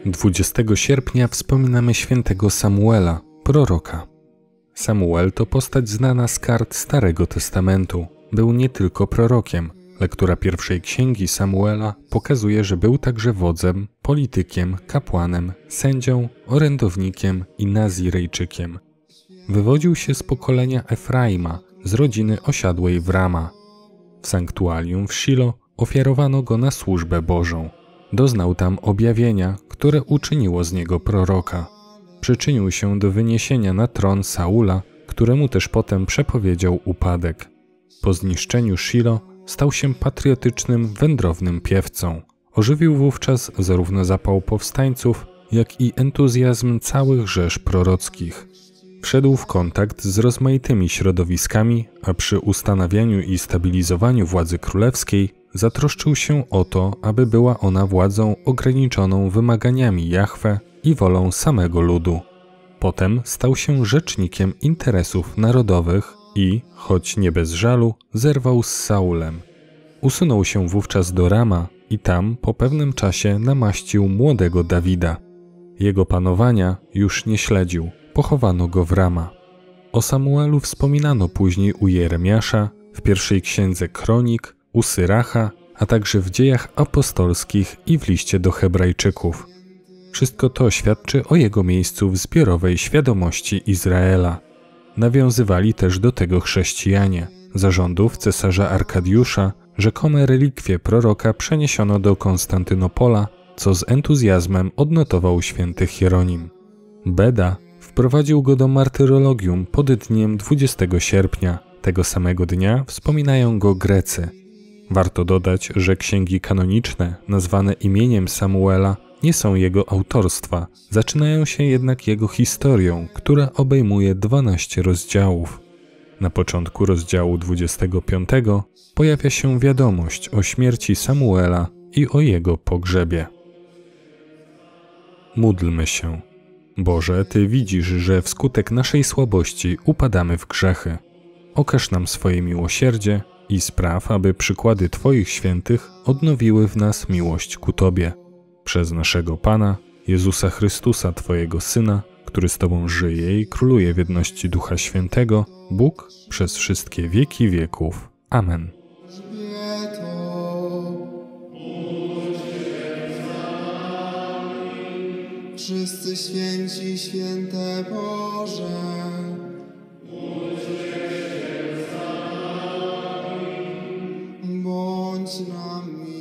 20 sierpnia wspominamy świętego Samuela, proroka. Samuel to postać znana z kart Starego Testamentu. Był nie tylko prorokiem. Lektura pierwszej księgi Samuela pokazuje, że był także wodzem, politykiem, kapłanem, sędzią, orędownikiem i nazirejczykiem. Wywodził się z pokolenia Efraima, z rodziny osiadłej w Rama. W sanktuarium w Shilo ofiarowano go na służbę Bożą. Doznał tam objawienia, które uczyniło z niego proroka. Przyczynił się do wyniesienia na tron Saula, któremu też potem przepowiedział upadek. Po zniszczeniu Shilo stał się patriotycznym, wędrownym piewcą. Ożywił wówczas zarówno zapał powstańców, jak i entuzjazm całych rzesz prorockich. Wszedł w kontakt z rozmaitymi środowiskami, a przy ustanawianiu i stabilizowaniu władzy królewskiej zatroszczył się o to, aby była ona władzą ograniczoną wymaganiami Jahwe i wolą samego ludu. Potem stał się rzecznikiem interesów narodowych i, choć nie bez żalu, zerwał z Saulem. Usunął się wówczas do Rama i tam po pewnym czasie namaścił młodego Dawida. Jego panowania już nie śledził, pochowano go w Rama. O Samuelu wspominano później u Jeremiasza, w pierwszej księdze Kronik, u Syracha, a także w dziejach apostolskich i w liście do Hebrajczyków. Wszystko to świadczy o jego miejscu w zbiorowej świadomości Izraela. Nawiązywali też do tego chrześcijanie. Za rządów cesarza Arkadiusza rzekome relikwie proroka przeniesiono do Konstantynopola, co z entuzjazmem odnotował święty Hieronim. Beda wprowadził go do martyrologium pod dniem 20 sierpnia. Tego samego dnia wspominają go Grecy. Warto dodać, że księgi kanoniczne, nazwane imieniem Samuela, nie są jego autorstwa, zaczynają się jednak jego historią, która obejmuje 12 rozdziałów. Na początku rozdziału 25 pojawia się wiadomość o śmierci Samuela i o jego pogrzebie. Módlmy się. Boże, Ty widzisz, że wskutek naszej słabości upadamy w grzechy. Okaż nam swoje miłosierdzie i spraw, aby przykłady Twoich świętych odnowiły w nas miłość ku Tobie. Przez naszego Pana, Jezusa Chrystusa, Twojego Syna, który z Tobą żyje i króluje w jedności Ducha Świętego, Bóg przez wszystkie wieki wieków. Amen. Wszyscy święci, święte Boże, bądź nami.